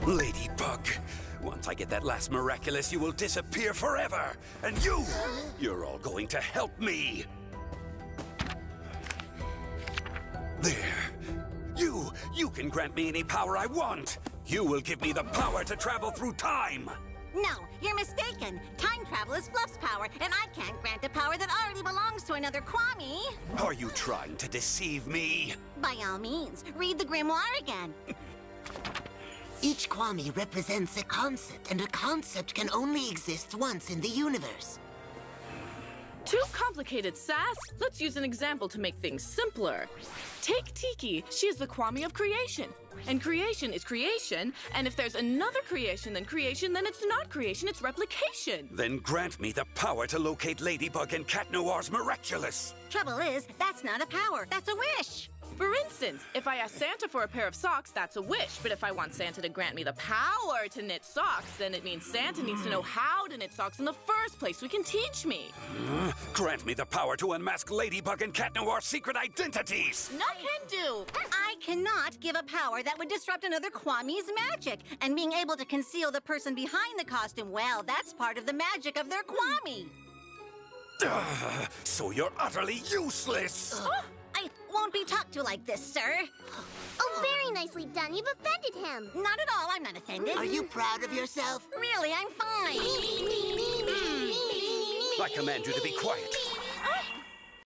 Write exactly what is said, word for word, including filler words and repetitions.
Ladybug, once I get that last miraculous, you will disappear forever. And you, you're all going to help me. There. You, you can grant me any power I want. You will give me the power to travel through time. No, you're mistaken. Time travel is Fluff's power, and I can't grant a power that already belongs to another Kwami. Are you trying to deceive me? By all means, read the grimoire again. Each Kwami represents a concept, and a concept can only exist once in the universe. Too complicated, Sass. Let's use an example to make things simpler. Take Tiki. She is the Kwami of creation. And creation is creation, and if there's another creation than creation, then it's not creation, it's replication. Then grant me the power to locate Ladybug and Cat Noir's miraculous. Trouble is, that's not a power, that's a wish. For instance, if I ask Santa for a pair of socks, that's a wish. But if I want Santa to grant me the power to knit socks, then it means Santa needs to know how to knit socks in the first place so he can teach me. Uh, grant me the power to unmask Ladybug and Cat Noir's secret identities. No can do. I cannot give a power that would disrupt another Kwami's magic. And being able to conceal the person behind the costume, well, that's part of the magic of their Kwami. Ugh, so you're utterly useless. Uh, I won't be talked to like this, sir. Oh, very nicely done. You've offended him. Not at all. I'm not offended. Are you proud of yourself? Really, I'm fine. I command you to be quiet.